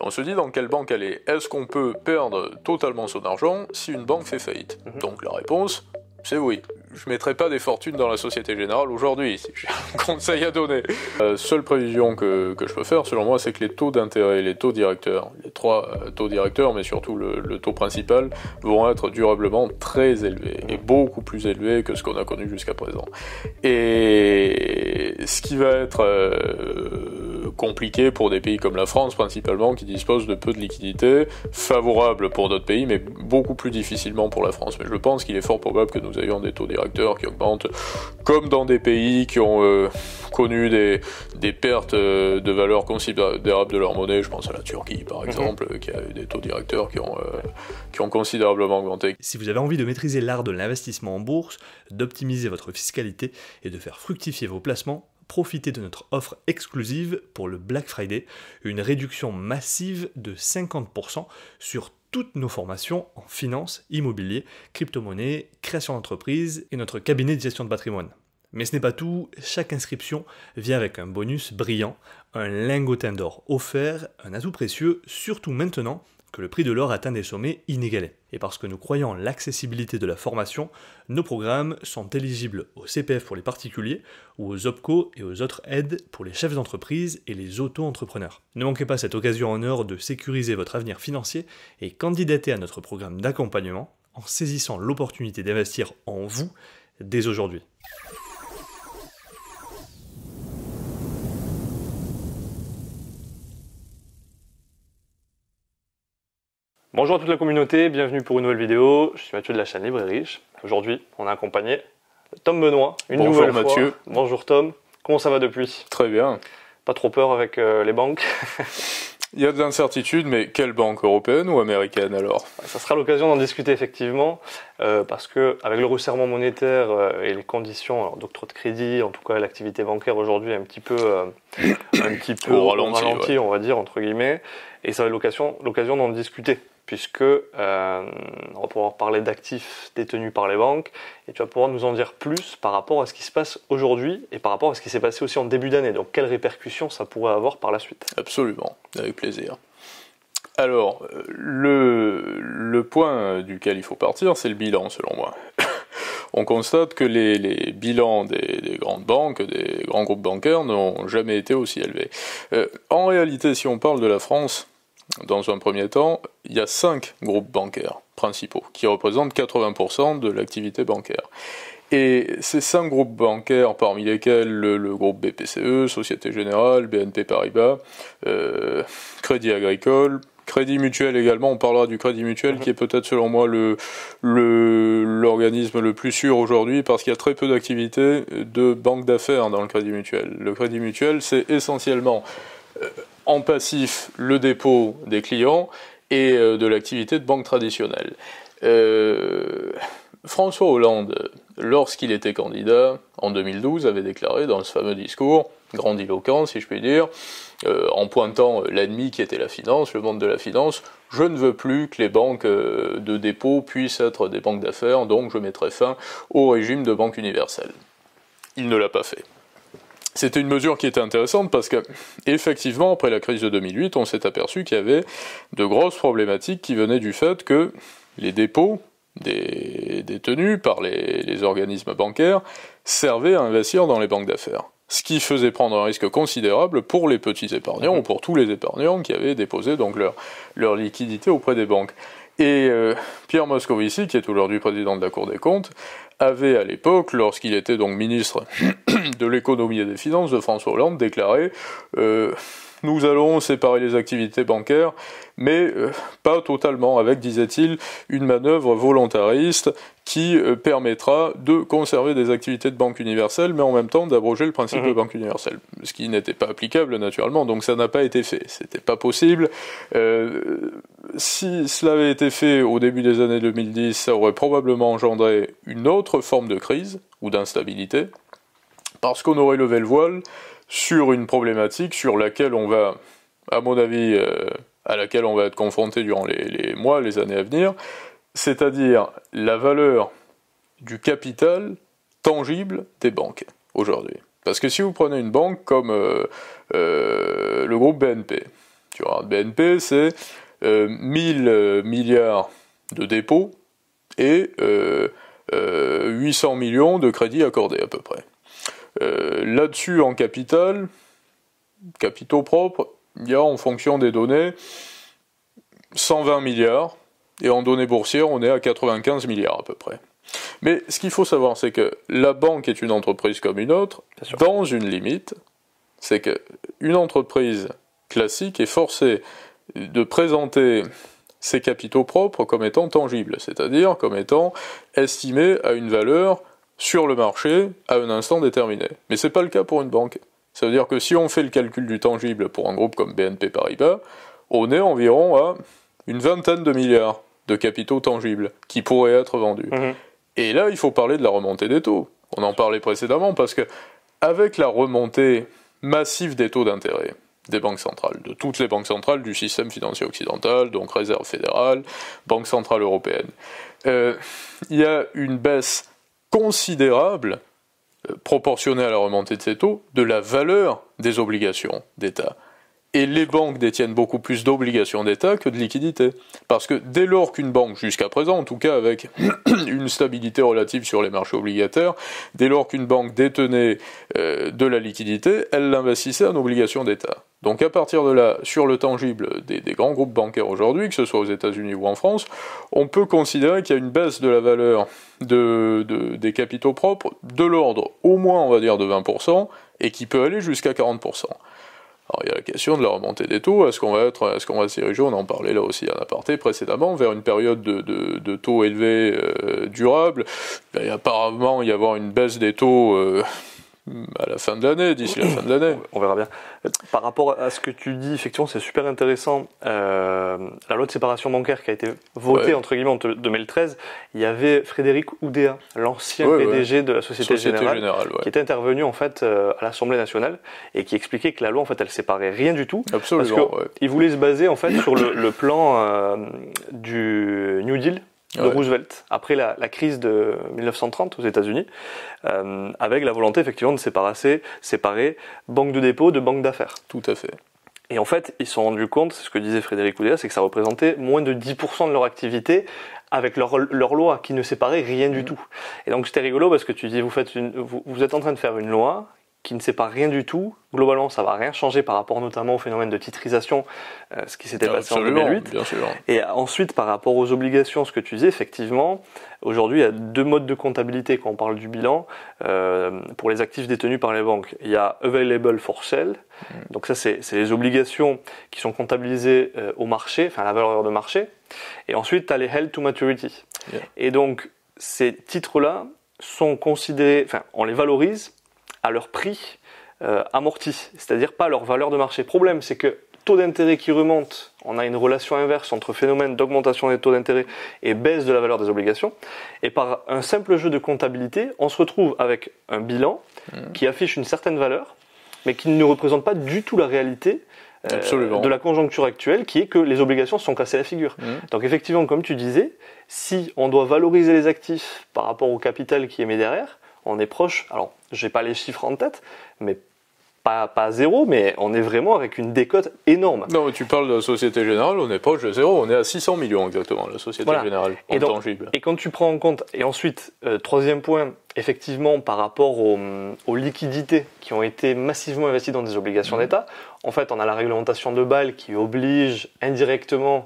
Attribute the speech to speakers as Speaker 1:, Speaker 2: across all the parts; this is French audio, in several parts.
Speaker 1: On se dit dans quelle banque aller. Est-ce qu'on peut perdre totalement son argent si une banque fait faillite? Donc la réponse, c'est oui. Je ne mettrai pas des fortunes dans la Société Générale aujourd'hui, si j'ai un conseil à donner. La seule prévision que je peux faire, selon moi, c'est que les taux d'intérêt, les taux directeurs, les trois taux directeurs, mais surtout le taux principal, vont être durablement très élevés, et beaucoup plus élevés que ce qu'on a connu jusqu'à présent. Et ce qui va être compliqué pour des pays comme la France, principalement, qui disposent de peu de liquidités, favorable pour d'autres pays, mais beaucoup plus difficilement pour la France. Mais je pense qu'il est fort probable que nous ayons des taux directeurs qui augmentent, comme dans des pays qui ont connu des pertes de valeur considérables de leur monnaie. Je pense à la Turquie, par exemple, qui a eu des taux directeurs qui ont considérablement augmenté.
Speaker 2: Si vous avez envie de maîtriser l'art de l'investissement en bourse, d'optimiser votre fiscalité et de faire fructifier vos placements, profitez de notre offre exclusive pour le Black Friday, une réduction massive de 50% sur toutes nos formations en finance, immobilier, crypto-monnaie, création d'entreprise et notre cabinet de gestion de patrimoine. Mais ce n'est pas tout, chaque inscription vient avec un bonus brillant, un lingotin d'or offert, un atout précieux, surtout maintenant que le prix de l'or atteint des sommets inégalés. Et parce que nous croyons en l'accessibilité de la formation, nos programmes sont éligibles au CPF pour les particuliers ou aux OPCO et aux autres aides pour les chefs d'entreprise et les auto-entrepreneurs. Ne manquez pas cette occasion en or de sécuriser votre avenir financier et candidatez à notre programme d'accompagnement en saisissant l'opportunité d'investir en vous dès aujourd'hui. Bonjour à toute la communauté, bienvenue pour une nouvelle vidéo. Je suis Mathieu de la chaîne Libre et Riche. Aujourd'hui, on a accompagné de Tom Benoît, une nouvelle fois.
Speaker 1: Mathieu.
Speaker 2: Bonjour Tom, comment ça va depuis?
Speaker 1: Très bien.
Speaker 2: Pas trop peur avec les banques?
Speaker 1: Il y a de l'incertitude, mais quelle banque, européenne ou américaine alors?
Speaker 2: Ça sera l'occasion d'en discuter effectivement, parce que avec le resserrement monétaire et les conditions d'octroi de crédit, en tout cas l'activité bancaire aujourd'hui est un petit peu au ralenti, ouais. On va dire entre guillemets, et ça va être l'occasion d'en discuter, puisque on va pouvoir parler d'actifs détenus par les banques, et tu vas pouvoir nous en dire plus par rapport à ce qui se passe aujourd'hui et par rapport à ce qui s'est passé aussi en début d'année. Donc quelles répercussions ça pourrait avoir par la suite?
Speaker 1: Absolument, avec plaisir. Alors, le point duquel il faut partir, c'est le bilan, selon moi. On constate que les bilans des grandes banques, des grands groupes bancaires, n'ont jamais été aussi élevés. En réalité, si on parle de la France, dans un premier temps, il y a 5 groupes bancaires principaux, qui représentent 80% de l'activité bancaire. Et ces 5 groupes bancaires, parmi lesquels le groupe BPCE, Société Générale, BNP Paribas, Crédit Agricole, Crédit Mutuel également, on parlera du Crédit Mutuel qui est peut-être selon moi l'organisme le plus sûr aujourd'hui parce qu'il y a très peu d'activités de banque d'affaires dans le Crédit Mutuel. Le Crédit Mutuel, c'est essentiellement en passif le dépôt des clients et de l'activité de banque traditionnelle. François Hollande, lorsqu'il était candidat en 2012, avait déclaré dans ce fameux discours, grandiloquent si je puis dire, en pointant l'ennemi qui était la finance, le monde de la finance, je ne veux plus que les banques de dépôt puissent être des banques d'affaires, donc je mettrai fin au régime de banque universelle. Il ne l'a pas fait. C'était une mesure qui était intéressante parce que, effectivement, après la crise de 2008, on s'est aperçu qu'il y avait de grosses problématiques qui venaient du fait que les dépôts détenus par les organismes bancaires servaient à investir dans les banques d'affaires. Ce qui faisait prendre un risque considérable pour les petits épargnants ou pour tous les épargnants qui avaient déposé donc leur liquidité auprès des banques. Et Pierre Moscovici, qui est aujourd'hui président de la Cour des comptes, avait à l'époque, lorsqu'il était donc ministre de l'économie et des finances de François Hollande, déclaré nous allons séparer les activités bancaires, mais pas totalement, avec, disait-il, une manœuvre volontariste qui permettra de conserver des activités de banque universelle, mais en même temps d'abroger le principe de banque universelle. Ce qui n'était pas applicable, naturellement, donc ça n'a pas été fait. C'était pas possible. Si cela avait été fait au début des années 2010, ça aurait probablement engendré une autre forme de crise, ou d'instabilité, parce qu'on aurait levé le voile sur une problématique sur laquelle on va, à mon avis, à laquelle on va être confronté durant les mois, les années à venir, c'est-à-dire la valeur du capital tangible des banques aujourd'hui. Parce que si vous prenez une banque comme le groupe BNP, tu regardes BNP, c'est 1000 milliards de dépôts et 800 millions de crédits accordés à peu près. Là-dessus, en capitaux propres, il y a en fonction des données 120 milliards, et en données boursières, on est à 95 milliards à peu près. Mais ce qu'il faut savoir, c'est que la banque est une entreprise comme une autre, dans une limite, c'est qu'une entreprise classique est forcée de présenter ses capitaux propres comme étant tangibles, c'est-à-dire comme étant estimés à une valeur sur le marché à un instant déterminé. Mais ce n'est pas le cas pour une banque. Ça veut dire que si on fait le calcul du tangible pour un groupe comme BNP Paribas, on est environ à une vingtaine de milliards de capitaux tangibles qui pourraient être vendus. Et là, il faut parler de la remontée des taux. On en parlait précédemment parce que avec la remontée massive des taux d'intérêt des banques centrales, de toutes les banques centrales du système financier occidental, donc Réserve fédérale, Banque centrale européenne, il y a une baisse considérable, proportionnée à la remontée de ces taux, de la valeur des obligations d'État. Et les banques détiennent beaucoup plus d'obligations d'État que de liquidités. Parce que dès lors qu'une banque, jusqu'à présent, en tout cas avec une stabilité relative sur les marchés obligataires, dès lors qu'une banque détenait de la liquidité, elle l'investissait en obligations d'État. Donc à partir de là, sur le tangible des grands groupes bancaires aujourd'hui, que ce soit aux États-Unis ou en France, on peut considérer qu'il y a une baisse de la valeur des capitaux propres de l'ordre au moins, on va dire, de 20%, et qui peut aller jusqu'à 40%. Alors il y a la question de la remontée des taux, est-ce qu'on va se diriger, on en parlait là aussi en aparté précédemment, vers une période de taux élevés durables. Il va y apparemment y avoir une baisse des taux à la fin de l'année, d'ici la fin de l'année.
Speaker 3: On verra bien. Par rapport à ce que tu dis, effectivement, c'est super intéressant. La loi de séparation bancaire qui a été votée, entre guillemets, en 2013, il y avait Frédéric Oudéa, l'ancien PDG de la Société Générale, qui était intervenu, en fait, à l'Assemblée nationale, et qui expliquait que la loi, en fait, elle séparait rien du tout.
Speaker 1: Absolument,
Speaker 3: parce qu'il voulait se baser, en fait, sur le plan du New Deal de Roosevelt, après la crise de 1930 aux États-Unis, avec la volonté effectivement de séparer banque de dépôt de banque d'affaires.
Speaker 1: Tout à fait.
Speaker 3: Et en fait, ils se sont rendus compte, c'est ce que disait Frédéric Oudéa, c'est que ça représentait moins de 10% de leur activité avec leur loi qui ne séparait rien du tout. Et donc c'était rigolo parce que tu dis, vous êtes en train de faire une loi qui ne sépare rien du tout. Globalement, ça va rien changer par rapport notamment au phénomène de titrisation, ce qui s'était passé en 2008.
Speaker 1: Bien sûr.
Speaker 3: Et ensuite, par rapport aux obligations, ce que tu disais, effectivement, aujourd'hui, il y a deux modes de comptabilité quand on parle du bilan pour les actifs détenus par les banques. Il y a available for sale, donc ça c'est les obligations qui sont comptabilisées au marché, enfin à la valeur de marché. Et ensuite, tu as les held to maturity. Et donc, ces titres-là sont considérés, enfin, on les valorise à leur prix amorti, c'est-à-dire pas à leur valeur de marché. Le problème, c'est que taux d'intérêt qui remonte, on a une relation inverse entre phénomène d'augmentation des taux d'intérêt et baisse de la valeur des obligations. Et par un simple jeu de comptabilité, on se retrouve avec un bilan qui affiche une certaine valeur, mais qui ne représente pas du tout la réalité de la conjoncture actuelle, qui est que les obligations se sont cassées la figure. Donc effectivement, comme tu disais, si on doit valoriser les actifs par rapport au capital qui est mis derrière, on est proche, alors j'ai pas les chiffres en tête, mais pas à zéro, mais on est vraiment avec une décote énorme.
Speaker 1: Non, tu parles de la Société Générale, on est proche de zéro, on est à 600 millions exactement, la Société Générale, en tangible.
Speaker 3: Et quand tu prends en compte, et ensuite, troisième point, effectivement, par rapport aux liquidités qui ont été massivement investies dans des obligations d'État, en fait, on a la réglementation de Bâle qui oblige indirectement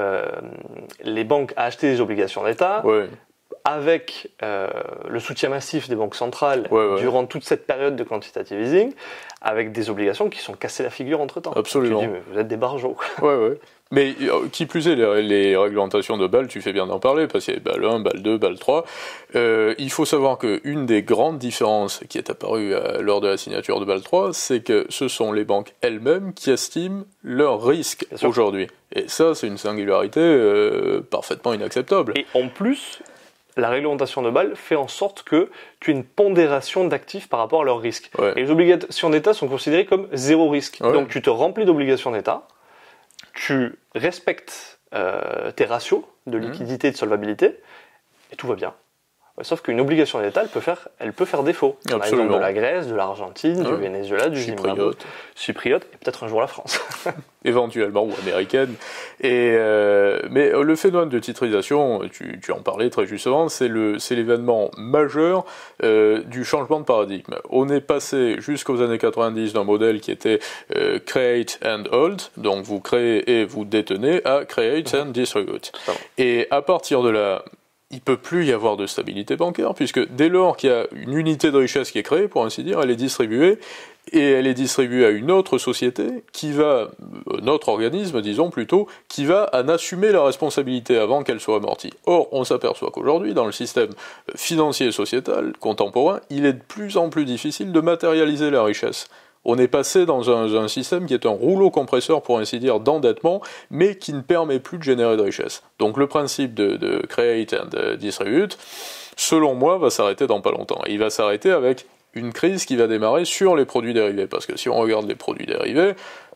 Speaker 3: les banques à acheter des obligations d'État. Avec le soutien massif des banques centrales durant toute cette période de quantitative easing, avec des obligations qui sont cassées la figure entre-temps.
Speaker 1: Absolument.
Speaker 3: Tu dis, mais vous êtes des barjots.
Speaker 1: Mais qui plus est, les réglementations de Bâle, tu fais bien d'en parler, parce qu'il y a Bâle 1, Bâle 2, Bâle 3. Il faut savoir qu'une des grandes différences qui est apparue lors de la signature de Bâle 3, c'est que ce sont les banques elles-mêmes qui estiment leurs risques aujourd'hui. Et ça, c'est une singularité parfaitement inacceptable.
Speaker 3: Et en plus, la réglementation de Bâle fait en sorte que tu aies une pondération d'actifs par rapport à leurs risques. Et les obligations d'État sont considérées comme zéro risque. Donc tu te remplis d'obligations d'État, tu respectes tes ratios de liquidité et de solvabilité, et tout va bien. Sauf qu'une obligation d'État, elle peut faire défaut. Par exemple de la Grèce, de l'Argentine, du Venezuela, du Zimbabwe, Chypriote, et peut-être un jour la France.
Speaker 1: Éventuellement, ou américaine. Mais le phénomène de titrisation, tu en parlais très justement, c'est l'événement majeur du changement de paradigme. On est passé jusqu'aux années 90 d'un modèle qui était create and hold, donc vous créez et vous détenez, à create and distribute. Et à partir de là, il ne peut plus y avoir de stabilité bancaire, puisque dès lors qu'il y a une unité de richesse qui est créée, pour ainsi dire, elle est distribuée, et elle est distribuée à une autre société, notre organisme, disons plutôt, qui va en assumer la responsabilité avant qu'elle soit amortie. Or, on s'aperçoit qu'aujourd'hui, dans le système financier et sociétal contemporain, il est de plus en plus difficile de matérialiser la richesse. On est passé dans un système qui est un rouleau compresseur, pour ainsi dire, d'endettement, mais qui ne permet plus de générer de richesse. Donc le principe de create and distribute, selon moi, va s'arrêter dans pas longtemps. Et il va s'arrêter avec une crise qui va démarrer sur les produits dérivés. Parce que si on regarde les produits dérivés,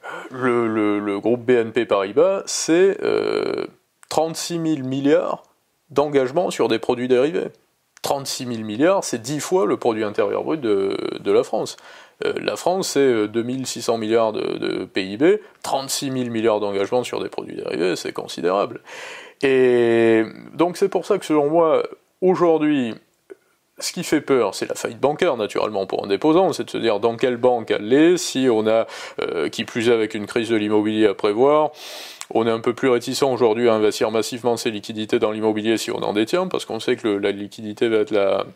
Speaker 1: le groupe BNP Paribas, c'est 36 000 milliards d'engagements sur des produits dérivés. 36 000 milliards, c'est 10 fois le produit intérieur brut de la France. La France, c'est 2600 milliards de PIB, 36 000 milliards d'engagements sur des produits dérivés, c'est considérable. Et donc c'est pour ça que selon moi, aujourd'hui, ce qui fait peur, c'est la faillite bancaire, naturellement, pour un déposant, c'est de se dire dans quelle banque aller, si on a, qui plus est avec une crise de l'immobilier à prévoir. On est un peu plus réticent aujourd'hui à investir massivement ses liquidités dans l'immobilier si on en détient, parce qu'on sait que la liquidité va être la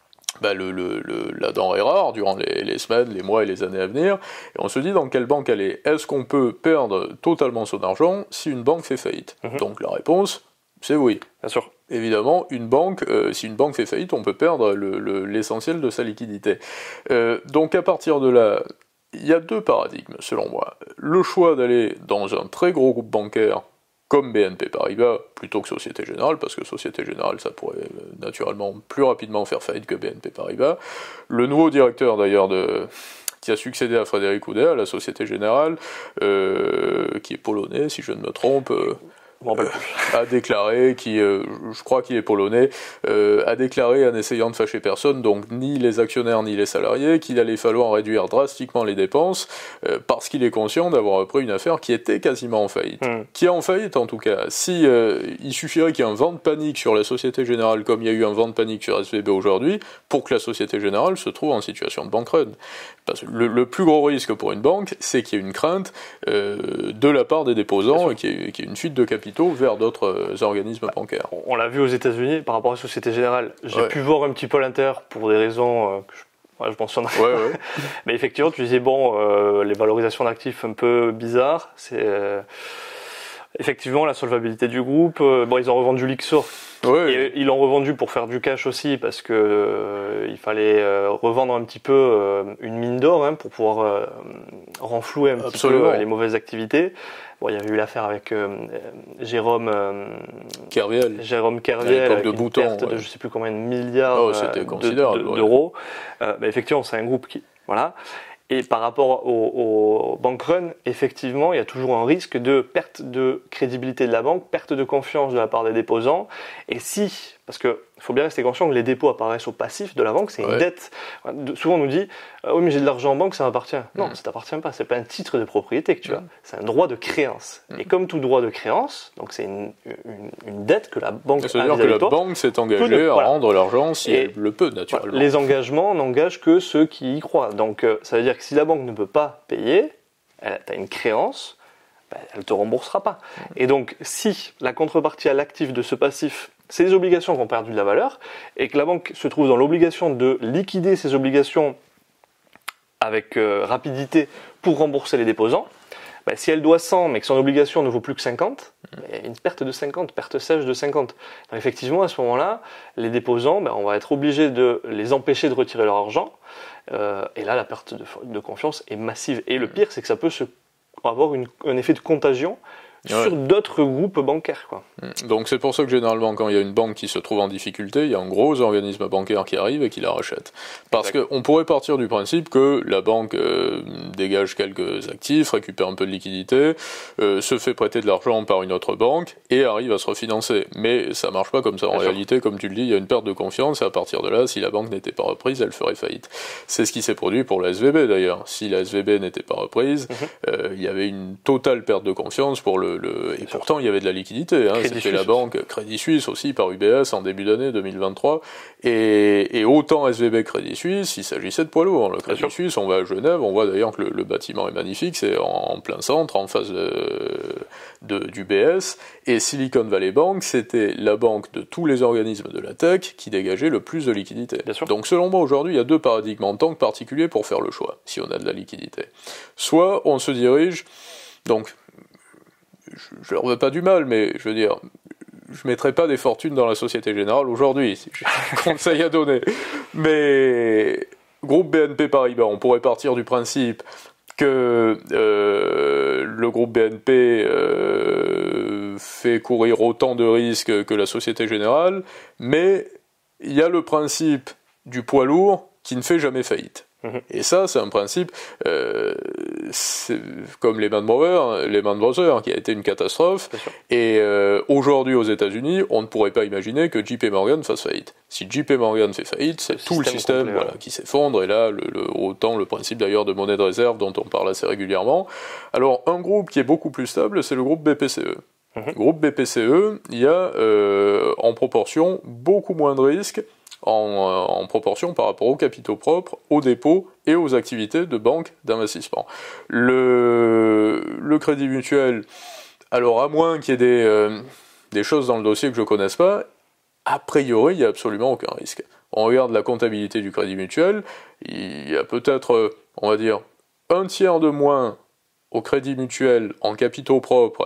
Speaker 1: denrée rare durant les semaines, les mois et les années à venir, et on se dit dans quelle banque aller. Est-ce qu'on peut perdre totalement son argent si une banque fait faillite? Donc la réponse, c'est oui.
Speaker 3: Bien sûr.
Speaker 1: Évidemment, si une banque fait faillite, on peut perdre l'essentiel de sa liquidité. Donc à partir de là, il y a deux paradigmes, selon moi. Le choix d'aller dans un très gros groupe bancaire, comme BNP Paribas, plutôt que Société Générale, parce que Société Générale, ça pourrait naturellement plus rapidement faire faillite que BNP Paribas. Le nouveau directeur, d'ailleurs, qui a succédé à Frédéric Oudéa, à la Société Générale, qui est polonais, si je ne me trompe, a déclaré, je crois qu'il est polonais, a déclaré en essayant de fâcher personne, donc ni les actionnaires ni les salariés, qu'il allait falloir réduire drastiquement les dépenses, parce qu'il est conscient d'avoir repris une affaire qui était quasiment en faillite. Qui est en faillite en tout cas. Si il suffirait qu'il y ait un vent de panique sur la Société Générale, comme il y a eu un vent de panique sur SVB aujourd'hui, pour que la Société Générale se trouve en situation de bank run. Parce que le plus gros risque pour une banque, c'est qu'il y ait une crainte de la part des déposants, et qu'il y ait une fuite de capitaux vers d'autres organismes bancaires.
Speaker 3: On l'a vu aux États-Unis par rapport à la Société Générale. J'ai pu voir un petit peu à l'intérieur pour des raisons que je mentionnerai. Mais effectivement, tu disais les valorisations d'actifs un peu bizarres. C'est effectivement la solvabilité du groupe. Ils ont revendu Lyxor. Et ils l'ont revendu pour faire du cash aussi, parce que il fallait revendre un petit peu une mine d'or pour pouvoir renflouer un petit peu les mauvaises activités. Il y avait eu l'affaire avec Jérôme Kerviel, avec une perte de je ne sais plus combien de milliards d'euros. Effectivement, c'est un groupe qui... Voilà. Et par rapport au bank run, effectivement, il y a toujours un risque de perte de crédibilité de la banque, perte de confiance de la part des déposants. Et parce qu'il faut bien rester conscient que les dépôts apparaissent au passif de la banque, c'est une dette. Souvent on nous dit oui, mais j'ai de l'argent en banque, ça m'appartient. Non, ça t'appartient pas, c'est pas un titre de propriété que tu as, c'est un droit de créance. Et comme tout droit de créance, donc c'est une dette que la banque a vis-à-vis de toi.
Speaker 1: C'est-à-dire que la banque s'est engagée à rendre l'argent si elle le peut, naturellement.
Speaker 3: Les engagements n'engagent que ceux qui y croient. Donc ça veut dire que si la banque ne peut pas payer, tu as une créance, elle ne te remboursera pas. Et donc si la contrepartie à l'actif de ce passif, c'est les obligations qui ont perdu de la valeur, et que la banque se trouve dans l'obligation de liquider ces obligations avec rapidité pour rembourser les déposants, si elle doit 100 mais que son obligation ne vaut plus que 50, il y a une perte de 50, perte sèche de 50. Donc effectivement, à ce moment-là, les déposants, on va être obligé de les empêcher de retirer leur argent, et là la perte de confiance est massive. Et le pire, c'est que ça peut avoir un effet de contagion sur d'autres groupes bancaires, quoi.
Speaker 1: Donc c'est pour ça que généralement quand il y a une banque qui se trouve en difficulté, il y a un gros organisme bancaire qui arrive et qui la rachète. Parce qu'on pourrait partir du principe que la banque dégage quelques actifs, récupère un peu de liquidité, se fait prêter de l'argent par une autre banque et arrive à se refinancer. Mais ça marche pas comme ça. En réalité, comme tu le dis, il y a une perte de confiance et à partir de là, si la banque n'était pas reprise, elle ferait faillite. C'est ce qui s'est produit pour la SVB d'ailleurs. Si la SVB n'était pas reprise, il y avait une totale perte de confiance pour et pourtant il y avait de la liquidité, hein. C'était la banque Crédit Suisse aussi par UBS en début d'année 2023 et autant SVB Crédit Suisse, il s'agissait de poids lourd. Le Crédit Suisse, on va à Genève, on voit d'ailleurs que le bâtiment est magnifique, c'est en plein centre, en face d'UBS, et Silicon Valley Bank, c'était la banque de tous les organismes de la tech qui dégageait le plus de liquidité. Donc selon moi aujourd'hui, il y a deux paradigmes en tant que particulier pour faire le choix, si on a de la liquidité. Soit on se dirige, donc je leur veux pas du mal, mais je veux dire, je mettrai pas des fortunes dans la Société Générale aujourd'hui, si j'ai un conseil à donner. Mais groupe BNP Paribas, on pourrait partir du principe que le groupe BNP fait courir autant de risques que la Société Générale, mais il y a le principe du poids lourd qui ne fait jamais faillite. Et ça, c'est un principe, c'est comme Lehman Brothers, qui a été une catastrophe. Et aujourd'hui, aux États-Unis, on ne pourrait pas imaginer que JP Morgan fasse faillite. Si JP Morgan fait faillite, c'est tout le système qui s'effondre. Et là, autant le principe d'ailleurs de monnaie de réserve dont on parle assez régulièrement. Alors, un groupe qui est beaucoup plus stable, c'est le groupe BPCE. Le groupe BPCE, il y a en proportion beaucoup moins de risques en proportion par rapport aux capitaux propres, aux dépôts et aux activités de banque d'investissement. Le crédit mutuel, alors à moins qu'il y ait des choses dans le dossier que je ne connaisse pas, a priori il n'y a absolument aucun risque. On regarde la comptabilité du crédit mutuel, il y a peut-être, on va dire, un tiers de moins au crédit mutuel en capitaux propres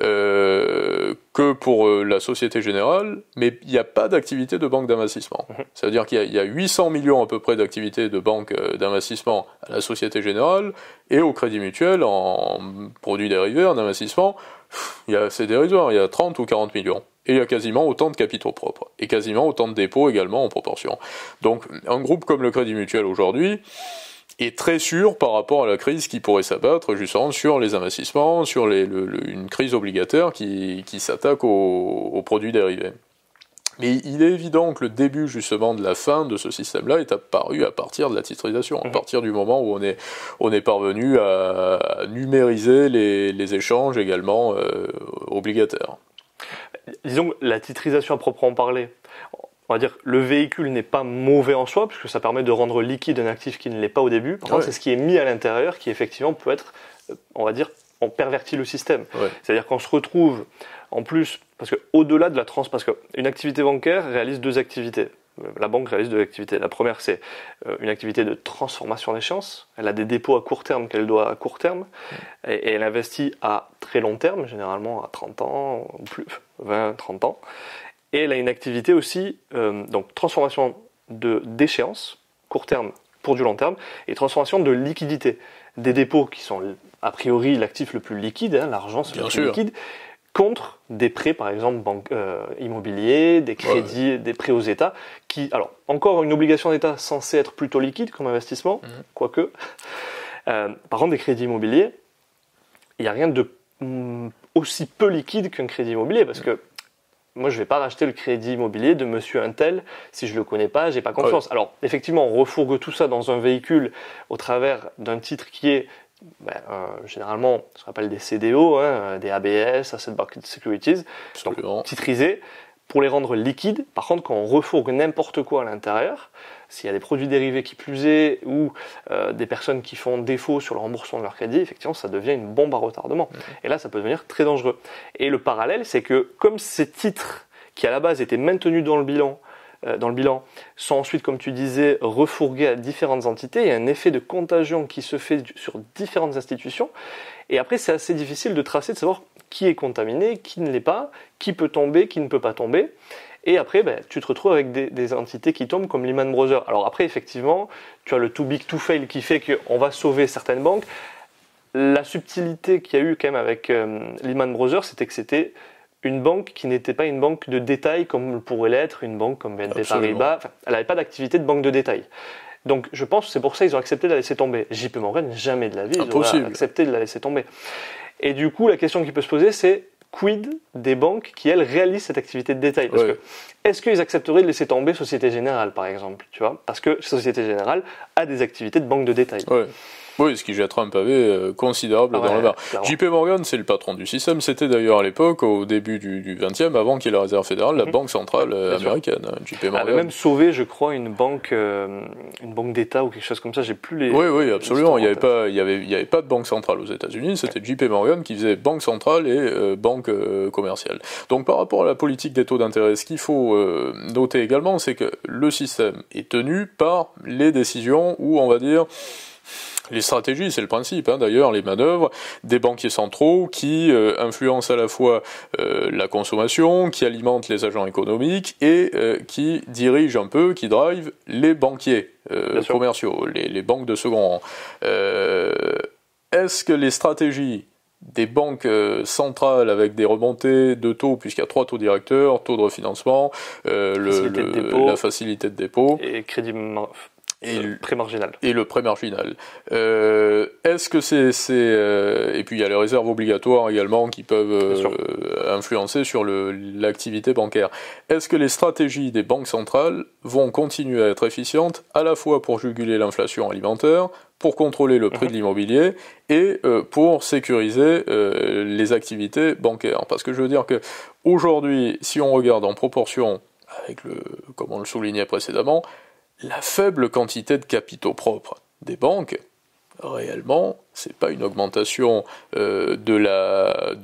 Speaker 1: que pour la Société Générale, mais il n'y a pas d'activité de banque d'investissement. Ça veut dire qu'il y a 800 millions à peu près d'activités de banque d'investissement à la Société Générale, et au Crédit Mutuel, en produits dérivés, en investissement, c'est dérisoire, il y a 30 ou 40 millions. Et il y a quasiment autant de capitaux propres, et quasiment autant de dépôts également en proportion. Donc un groupe comme le Crédit Mutuel aujourd'hui est très sûr par rapport à la crise qui pourrait s'abattre justement sur les investissements, sur une crise obligataire qui s'attaque aux produits dérivés. Mais il est évident que le début justement de la fin de ce système-là est apparu à partir de la titrisation, à partir du moment où on est parvenu à numériser les échanges également obligataires.
Speaker 3: Disons que la titrisation à proprement parler, on va dire le véhicule n'est pas mauvais en soi, puisque ça permet de rendre liquide un actif qui ne l'est pas au début. Par contre, c'est ce qui est mis à l'intérieur qui effectivement peut être, on va dire, on pervertit le système. C'est-à-dire qu'on se retrouve en plus, parce que au-delà de la parce qu'une activité bancaire réalise deux activités. La banque réalise deux activités. La première, c'est une activité de transformation d'échéance. Elle a des dépôts à court terme qu'elle doit à court terme, et elle investit à très long terme, généralement à 30 ans, ou plus, 20, 30 ans. Et elle a une activité aussi, donc transformation d'échéance, court terme pour du long terme, et transformation de liquidité. Des dépôts qui sont a priori l'actif le plus liquide, l'argent c'est le plus liquide, contre des prêts par exemple immobiliers, des crédits, des prêts aux États, qui, alors encore une obligation d'État censée être plutôt liquide comme investissement, quoique. Par contre des crédits immobiliers, il n'y a rien de aussi peu liquide qu'un crédit immobilier, parce que moi, je ne vais pas racheter le crédit immobilier de monsieur untel si je ne le connais pas, je n'ai pas confiance. Alors, effectivement, on refourgue tout ça dans un véhicule au travers d'un titre qui est généralement ce qu'on appelle des CDO, des ABS, Asset Backed Securities, donc titrisés, pour les rendre liquides. Par contre, quand on refourgue n'importe quoi à l'intérieur, s'il y a des produits dérivés qui plus est, ou des personnes qui font défaut sur le remboursement de leur crédit, effectivement, ça devient une bombe à retardement. Et là, ça peut devenir très dangereux. Et le parallèle, c'est que comme ces titres, qui à la base étaient maintenus dans le bilan, sont ensuite, comme tu disais, refourgués à différentes entités, il y a un effet de contagion qui se fait sur différentes institutions. Et après, c'est assez difficile de tracer, de savoir qui est contaminé, qui ne l'est pas, qui peut tomber, qui ne peut pas tomber. Et après, tu te retrouves avec des entités qui tombent comme Lehman Brothers. Alors après, effectivement, tu as le too big to fail qui fait qu'on va sauver certaines banques. la subtilité qu'il y a eu quand même avec Lehman Brothers, c'était que c'était une banque qui n'était pas une banque de détail comme pourrait l'être une banque comme BNP Paribas. Enfin, elle n'avait pas d'activité de banque de détail. Donc je pense que c'est pour ça qu'ils ont accepté de la laisser tomber. JP Morgan, jamais de la vie, ils auraient accepté de la laisser tomber. Et du coup, la question qui peut se poser, c'est quid des banques qui, elles, réalisent cette activité de détail? Parce que, est-ce qu'ils accepteraient de laisser tomber Société Générale, par exemple, tu vois? Parce que Société Générale a des activités de banque de détail.
Speaker 1: Oui, ce qui jettera un pavé considérable dans la barre. JP Morgan, c'est le patron du système. C'était d'ailleurs à l'époque, au début du 20e, avant qu'il y ait la Réserve fédérale, la banque centrale américaine. JP Morgan
Speaker 3: avait même sauvé, je crois, une banque d'État ou quelque chose comme ça. J'ai plus les.
Speaker 1: Oui, absolument. Il n'y avait pas de banque centrale aux États-Unis. C'était JP Morgan qui faisait banque centrale et banque commerciale. Donc, par rapport à la politique des taux d'intérêt, ce qu'il faut noter également, c'est que le système est tenu par les décisions où, on va dire, les stratégies, c'est le principe, d'ailleurs, les manœuvres des banquiers centraux qui influencent à la fois la consommation, qui alimentent les agents économiques et qui dirigent un peu, qui drivent les banquiers commerciaux, les banques de second rang. Est-ce que les stratégies des banques centrales avec des remontées de taux, puisqu'il y a 3 taux directeurs, taux de refinancement, la facilité de dépôt
Speaker 3: et crédit prêt marginal.
Speaker 1: Et le prêt marginal. Est-ce que et puis il y a les réserves obligatoires également qui peuvent influencer sur l'activité bancaire. Est-ce que les stratégies des banques centrales vont continuer à être efficientes à la fois pour juguler l'inflation alimentaire, pour contrôler le prix de l'immobilier et pour sécuriser les activités bancaires? Parce que je veux dire que aujourd'hui, si on regarde en proportion avec comme on le soulignait précédemment, la faible quantité de capitaux propres des banques, réellement, c'est pas une augmentation de la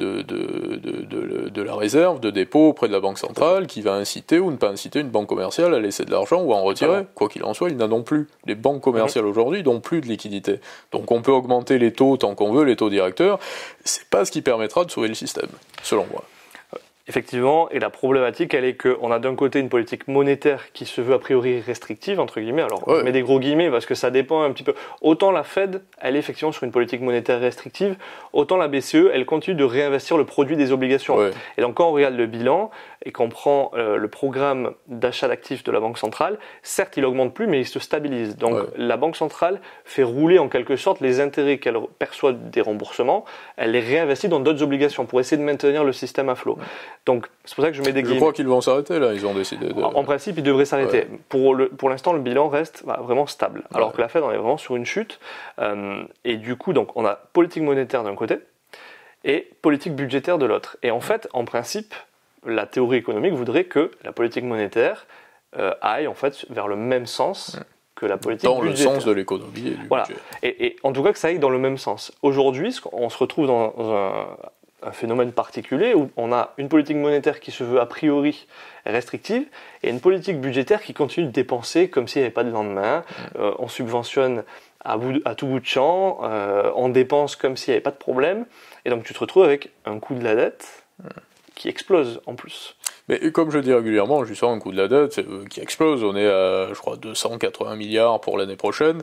Speaker 1: réserve de dépôt auprès de la banque centrale qui va inciter ou ne pas inciter une banque commerciale à laisser de l'argent ou à en retirer. Quoi qu'il en soit, ils n'en ont plus. Les banques commerciales aujourd'hui n'ont plus de liquidité. Donc on peut augmenter les taux tant qu'on veut, les taux directeurs, c'est pas ce qui permettra de sauver le système, selon moi.
Speaker 3: Effectivement, et la problématique, elle est qu'on a d'un côté une politique monétaire qui se veut a priori restrictive, entre guillemets, alors je mets des gros guillemets parce que ça dépend un petit peu. Autant la Fed, elle est effectivement sur une politique monétaire restrictive, autant la BCE, elle continue de réinvestir le produit des obligations. Et donc quand on regarde le bilan et qu'on prend le programme d'achat d'actifs de la Banque centrale, certes il augmente plus mais il se stabilise. Donc la Banque centrale fait rouler en quelque sorte les intérêts qu'elle perçoit des remboursements, elle les réinvestit dans d'autres obligations pour essayer de maintenir le système à flot. Donc c'est pour ça que je mets des guillemets.
Speaker 1: Je crois qu'ils vont s'arrêter là, ils ont décidé de...
Speaker 3: En principe, ils devraient s'arrêter. Pour l'instant, le bilan reste vraiment stable. Alors que la Fed, on est vraiment sur une chute. Et du coup, donc, on a politique monétaire d'un côté et politique budgétaire de l'autre. Et en fait, en principe, la théorie économique voudrait que la politique monétaire aille en fait vers le même sens que la politique budgétaire.
Speaker 1: Dans le sens de l'économie et du budget.
Speaker 3: Et en tout cas, que ça aille dans le même sens. Aujourd'hui, on se retrouve dans un phénomène particulier où on a une politique monétaire qui se veut a priori restrictive et une politique budgétaire qui continue de dépenser comme s'il n'y avait pas de lendemain. On subventionne à tout bout de champ, on dépense comme s'il n'y avait pas de problème, et donc tu te retrouves avec un coût de la dette qui explose en plus.
Speaker 1: Mais comme je dis régulièrement, justement, un coût de la dette qui explose, on est à, je crois, 280 milliards pour l'année prochaine.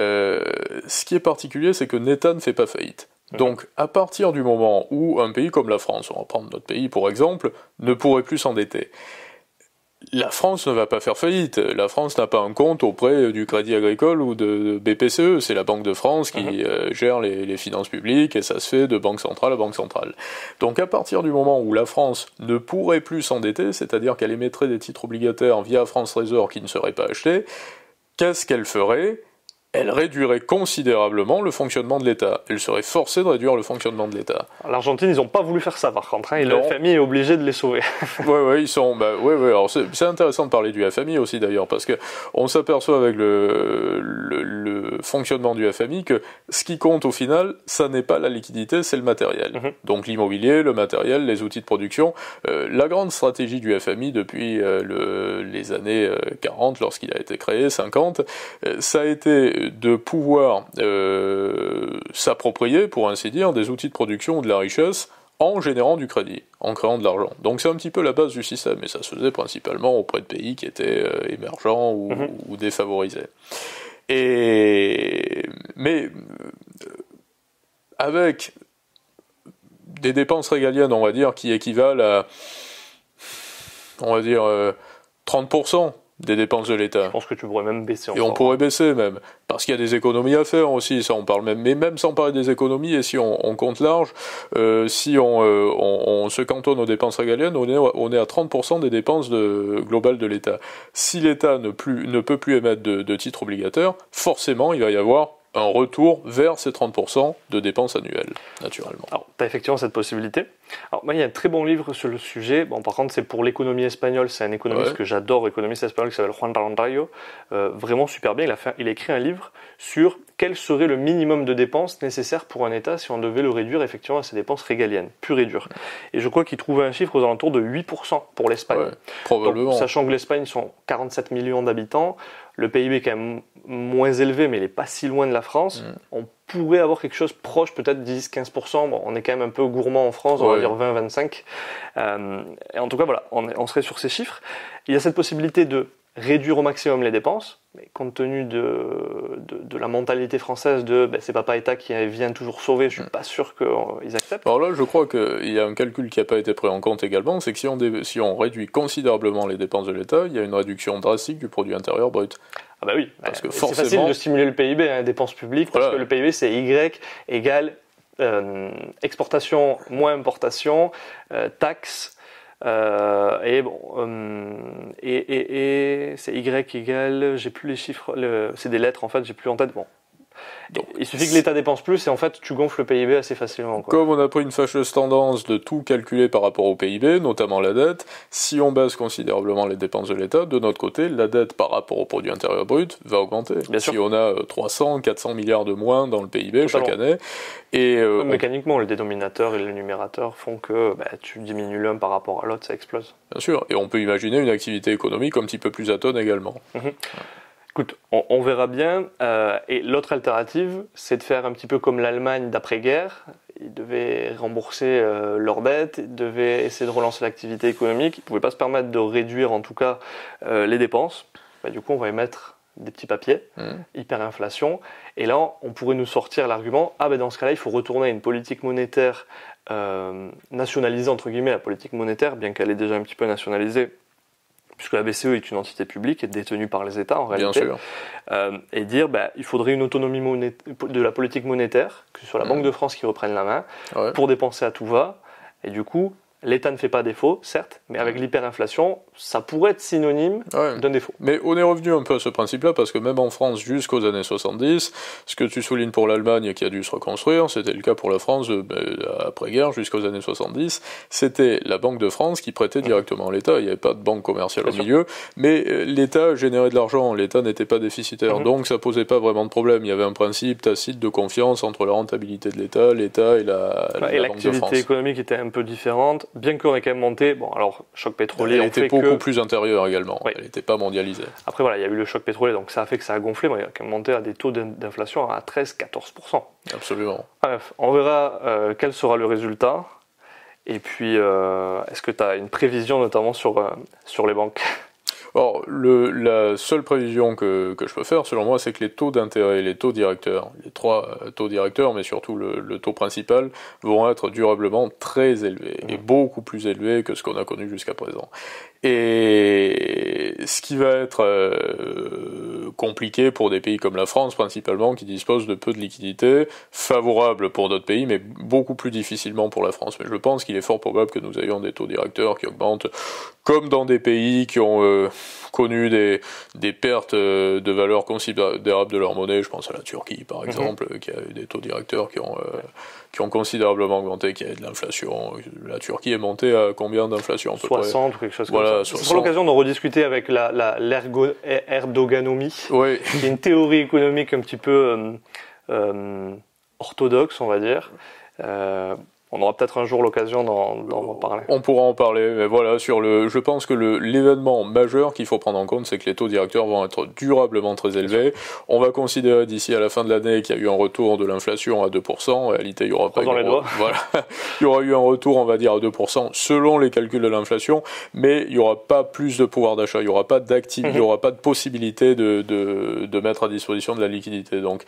Speaker 1: Ce qui est particulier, c'est que l'État ne fait pas faillite. Donc, à partir du moment où un pays comme la France, on va prendre notre pays pour exemple, ne pourrait plus s'endetter, la France ne va pas faire faillite. La France n'a pas un compte auprès du Crédit Agricole ou de BPCE. C'est la Banque de France qui gère les finances publiques et ça se fait de banque centrale à banque centrale. Donc, à partir du moment où la France ne pourrait plus s'endetter, c'est-à-dire qu'elle émettrait des titres obligataires via France Trésor qui ne seraient pas achetés, qu'est-ce qu'elle ferait ? Elle réduirait considérablement le fonctionnement de l'État. Elle serait forcée de réduire le fonctionnement de l'État.
Speaker 3: L'Argentine, ils n'ont pas voulu faire ça par contre, et le FMI est obligé de les sauver.
Speaker 1: Ils sont... alors c'est intéressant de parler du FMI aussi d'ailleurs, parce qu'on s'aperçoit avec le fonctionnement du FMI que ce qui compte au final, ça n'est pas la liquidité, c'est le matériel. Donc l'immobilier, le matériel, les outils de production. La grande stratégie du FMI depuis les années 40, lorsqu'il a été créé, 50, ça a été de pouvoir s'approprier, pour ainsi dire, des outils de production ou de la richesse en générant du crédit, en créant de l'argent. Donc c'est un petit peu la base du système, et ça se faisait principalement auprès de pays qui étaient émergents ou défavorisés. Mais avec des dépenses régaliennes, on va dire, qui équivalent à, on va dire, 30% des dépenses de l'État.
Speaker 3: Je pense que tu pourrais même baisser encore.
Speaker 1: Et on pourrait baisser même, parce qu'il y a des économies à faire aussi, ça on parle même, mais même sans parler des économies, et si on compte large, si on se cantonne aux dépenses régaliennes, on est à 30% des dépenses globales de l'État. Si l'État ne peut plus émettre de titres obligataires, forcément il va y avoir un retour vers ces 30% de dépenses annuelles, naturellement.
Speaker 3: Alors, tu as effectivement cette possibilité. Alors, moi, il y a un très bon livre sur le sujet. Bon, par contre, c'est pour l'économie espagnole. C'est un économiste que j'adore, économiste espagnol, qui s'appelle Juan Rayo. Vraiment super bien. Il a écrit un livre sur quel serait le minimum de dépenses nécessaires pour un État si on devait le réduire effectivement à ses dépenses régaliennes, pures et dures. Et je crois qu'il trouvait un chiffre aux alentours de 8% pour l'Espagne.
Speaker 1: Ouais, probablement.
Speaker 3: Donc, sachant que l'Espagne sont 47 millions d'habitants, le PIB est quand même moins élevé, mais il n'est pas si loin de la France. On pourrait avoir quelque chose proche, peut-être 10-15%. Bon, on est quand même un peu gourmand en France, on va dire 20-25%. Et en tout cas, voilà, on serait sur ces chiffres. Il y a cette possibilité de réduire au maximum les dépenses, mais compte tenu de la mentalité française de c'est papa État qui vient toujours sauver, je suis pas sûr qu'ils acceptent.
Speaker 1: Alors là, je crois qu'il y a un calcul qui n'a pas été pris en compte également, c'est que si on réduit considérablement les dépenses de l'État, il y a une réduction drastique du produit intérieur brut.
Speaker 3: Ah bah oui,
Speaker 1: parce que
Speaker 3: c'est facile de stimuler le PIB, dépenses publiques, parce que le PIB c'est Y égale exportation moins importation, taxes. Et c'est Y égale, j'ai plus les chiffres, c'est des lettres en fait, j'ai plus en tête. Bon, donc, il suffit que l'État dépense plus et en fait tu gonfles le PIB assez facilement.
Speaker 1: Comme on a pris une fâcheuse tendance de tout calculer par rapport au PIB, notamment la dette, si on baisse considérablement les dépenses de l'État, de notre côté, la dette par rapport au produit intérieur brut va augmenter.
Speaker 3: Bien sûr.
Speaker 1: Si on a 300-400 milliards de moins dans le PIB chaque année, et
Speaker 3: mécaniquement, le dénominateur et le numérateur font que tu diminues l'un par rapport à l'autre, ça explose.
Speaker 1: Bien sûr, et on peut imaginer une activité économique un petit peu plus atone également.
Speaker 3: Écoute, on verra bien. Et l'autre alternative, c'est de faire un petit peu comme l'Allemagne d'après-guerre. Ils devaient rembourser leurs dettes, ils devaient essayer de relancer l'activité économique. Ils ne pouvaient pas se permettre de réduire en tout cas les dépenses. Du coup, on va émettre des petits papiers, hyperinflation. Et là, on pourrait nous sortir l'argument, dans ce cas-là, il faut retourner à une politique monétaire nationalisée, entre guillemets, la politique monétaire, bien qu'elle est déjà un petit peu nationalisée, puisque la BCE est une entité publique et détenue par les États en réalité.
Speaker 1: Bien sûr.
Speaker 3: Et dire il faudrait une autonomie de la politique monétaire, que ce soit la Banque de France qui reprenne la main, pour dépenser à tout va. Et du coup, l'État ne fait pas défaut, certes, mais avec l'hyperinflation, ça pourrait être synonyme d'un défaut.
Speaker 1: Mais on est revenu un peu à ce principe-là, parce que même en France, jusqu'aux années 70, ce que tu soulignes pour l'Allemagne qui a dû se reconstruire, c'était le cas pour la France après-guerre, jusqu'aux années 70, c'était la Banque de France qui prêtait directement à l'État, il n'y avait pas de banque commerciale au milieu, mais l'État générait de l'argent, l'État n'était pas déficitaire, donc ça posait pas vraiment de problème, il y avait un principe tacite de confiance entre la rentabilité de l'État et la Banque de France.
Speaker 3: Et l'activité économique était un peu différente, bien qu'on ait quand même monté, alors choc pétrolier,
Speaker 1: elle était beaucoup plus intérieure également, elle n'était pas mondialisée.
Speaker 3: Après il y a eu le choc pétrolier, donc ça a fait que ça a gonflé, mais il a quand même monté à des taux d'inflation à 13-14%.
Speaker 1: Absolument.
Speaker 3: Bref, on verra quel sera le résultat, et puis est-ce que tu as une prévision notamment sur les banques ?
Speaker 1: Or, la seule prévision que je peux faire, selon moi, c'est que les taux d'intérêt, les taux directeurs, les trois taux directeurs, mais surtout le taux principal, vont être durablement très élevés, et beaucoup plus élevés que ce qu'on a connu jusqu'à présent. Et ce qui va être compliqué pour des pays comme la France, principalement, qui disposent de peu de liquidités, favorable pour d'autres pays, mais beaucoup plus difficilement pour la France. Mais je pense qu'il est fort probable que nous ayons des taux directeurs qui augmentent, comme dans des pays qui ont connu des pertes de valeur considérables de leur monnaie. Je pense à la Turquie, par exemple, qui a eu des taux directeurs qui ont considérablement augmenté, qui a eu de l'inflation. La Turquie est montée à combien d'inflation à peu
Speaker 3: 60 ou quelque chose comme ça.
Speaker 1: 60.
Speaker 3: C'est pour l'occasion de rediscuter avec l'erdoganomie, qui est une théorie économique un petit peu orthodoxe, on va dire. On aura peut-être un jour l'occasion d'en parler.
Speaker 1: On pourra en parler, mais voilà, je pense que l'événement majeur qu'il faut prendre en compte, c'est que les taux directeurs vont être durablement très élevés. On va considérer d'ici à la fin de l'année qu'il y a eu un retour de l'inflation à 2%. En réalité, il y aura pas voilà. Il y aura eu un retour, on va dire, à 2% selon les calculs de l'inflation, mais il n'y aura pas plus de pouvoir d'achat, il n'y aura pas d'activité, il n'y aura pas de possibilité de mettre à disposition de la liquidité. Donc,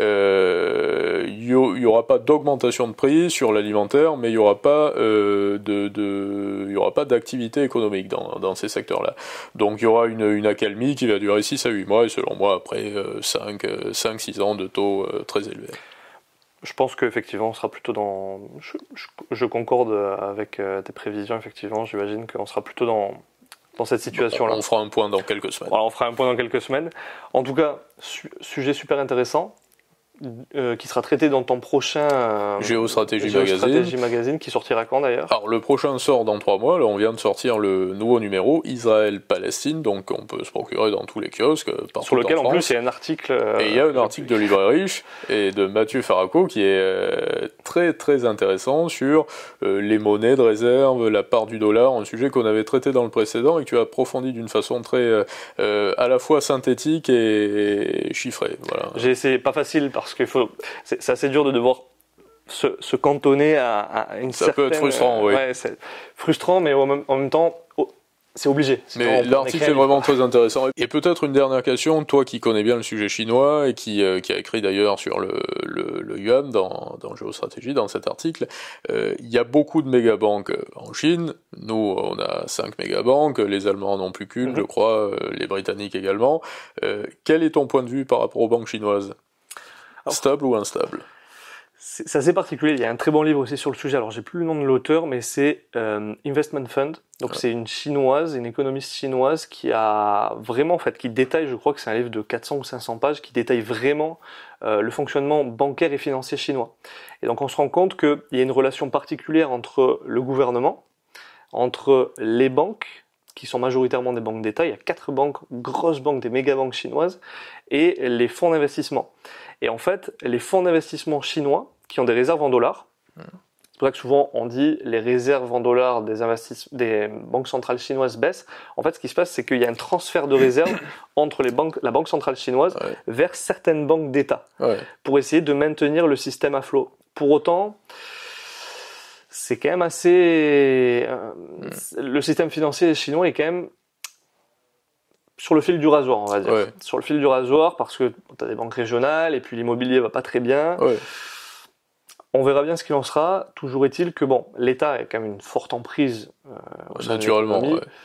Speaker 1: il n'y aura pas d'augmentation de prix sur l'alimentaire, mais il n'y aura pas il y aura pas d'activité économique dans ces secteurs-là. Donc il y aura une accalmie qui va durer 6 à 8 mois, et selon moi, après 5-6 ans de taux très élevés.
Speaker 3: Je pense qu'effectivement, on sera plutôt dans... Je concorde avec tes prévisions, effectivement. J'imagine qu'on sera plutôt dans cette situation-là.
Speaker 1: On fera un point dans quelques semaines.
Speaker 3: Voilà, on fera un point dans quelques semaines. En tout cas, sujet super intéressant. Qui sera traité dans ton prochain
Speaker 1: Géostratégie
Speaker 3: Magazine, qui sortira quand d'ailleurs?
Speaker 1: Alors le prochain sort dans 3 mois, là on vient de sortir le nouveau numéro, Israël-Palestine, donc on peut se procurer dans tous les kiosques, partout
Speaker 3: sur lequel
Speaker 1: en
Speaker 3: en plus il y a un article...
Speaker 1: et il y a un article de Libre et Riche et de Mathieu Faraco qui est très très intéressant sur les monnaies de réserve, la part du dollar, un sujet qu'on avait traité dans le précédent et que tu as approfondi d'une façon très à la fois synthétique et chiffrée. Voilà.
Speaker 3: J'ai essayé, pas facile parce que c'est assez dur de devoir se cantonner à une certaine...
Speaker 1: Ça peut être frustrant, oui.
Speaker 3: Ouais, c'est frustrant, mais en même temps, c'est obligé.
Speaker 1: Mais l'article est vraiment très intéressant. Et peut-être une dernière question, toi qui connais bien le sujet chinois et qui a écrit d'ailleurs sur le yuan dans Géostratégie, dans cet article, il y a beaucoup de mégabanques en Chine. Nous, on a 5 mégabanques, les Allemands n'en ont plus qu'une, je crois, les Britanniques également. Quel est ton point de vue par rapport aux banques chinoises ? Stable ou instable ?
Speaker 3: C'est assez particulier. Il y a un très bon livre aussi sur le sujet. Alors, j'ai plus le nom de l'auteur, mais c'est Investment Fund. Donc, c'est une chinoise, une économiste chinoise qui a vraiment, en fait, qui détaille, je crois que c'est un livre de 400 ou 500 pages, qui détaille vraiment le fonctionnement bancaire et financier chinois. Et donc, on se rend compte qu'il y a une relation particulière entre le gouvernement, entre les banques, qui sont majoritairement des banques d'État. Il y a 4 banques, grosses banques, des méga-banques chinoises, et les fonds d'investissement. Et en fait, les fonds d'investissement chinois, qui ont des réserves en dollars, c'est pour ça que souvent on dit les réserves en dollars des banques centrales chinoises baissent. En fait, ce qui se passe, c'est qu'il y a un transfert de réserves entre la banque centrale chinoise vers certaines banques d'État, pour essayer de maintenir le système à flot. Pour autant, c'est quand même assez... le système financier chinois est quand même sur le fil du rasoir, on va dire. Sur le fil du rasoir, parce que tu as des banques régionales, et puis l'immobilier va pas très bien. On verra bien ce qu'il en sera. Toujours est-il que bon, l'État a quand même une forte emprise
Speaker 1: naturellement.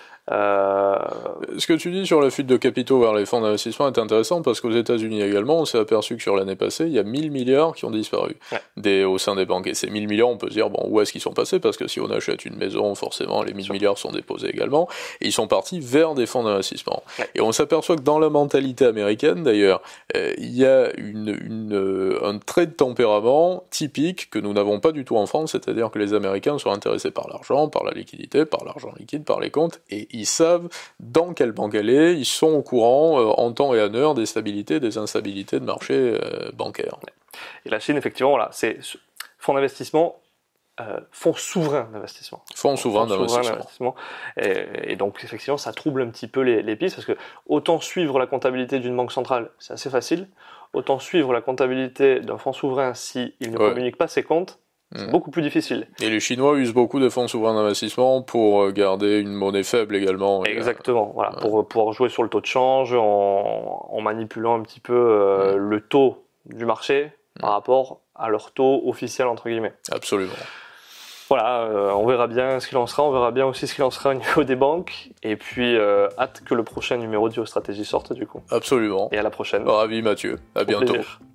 Speaker 1: Ce que tu dis sur la fuite de capitaux vers les fonds d'investissement est intéressant parce qu'aux États-Unis également, on s'est aperçu que sur l'année passée, il y a 1000 milliards qui ont disparu au sein des banques. Et ces 1000 milliards, on peut se dire, bon, où est-ce qu'ils sont passés? Parce que si on achète une maison, forcément, les 1000 milliards sont déposés également. Et ils sont partis vers des fonds d'investissement. Et on s'aperçoit que dans la mentalité américaine, d'ailleurs, il y a un trait de tempérament typique que nous n'avons pas du tout en France, c'est-à-dire que les Américains sont intéressés par l'argent, par la liquidité, par l'argent liquide, par les comptes, et ils savent dans quelle banque elle est, ils sont au courant en temps et en heure des stabilités, des instabilités de marché bancaire.
Speaker 3: Et la Chine, effectivement, voilà, c'est fonds d'investissement, fonds souverains d'investissement.
Speaker 1: Fonds souverains d'investissement.
Speaker 3: Et donc, effectivement, ça trouble un petit peu les pistes, parce que autant suivre la comptabilité d'une banque centrale, c'est assez facile, autant suivre la comptabilité d'un fonds souverain s'il ne communique pas ses comptes, c'est beaucoup plus difficile.
Speaker 1: Et les Chinois usent beaucoup de fonds souverains d'investissement pour garder une monnaie faible également.
Speaker 3: Exactement, voilà, pour pouvoir jouer sur le taux de change en manipulant un petit peu le taux du marché par rapport à leur taux officiel, entre guillemets.
Speaker 1: Absolument.
Speaker 3: Voilà, on verra bien ce qu'il en sera, on verra bien aussi ce qu'il en sera au niveau des banques, et puis hâte que le prochain numéro de Géostratégie sorte du coup.
Speaker 1: Absolument.
Speaker 3: Et à la prochaine.
Speaker 1: Ravi Mathieu, à bientôt.
Speaker 3: Plaisir.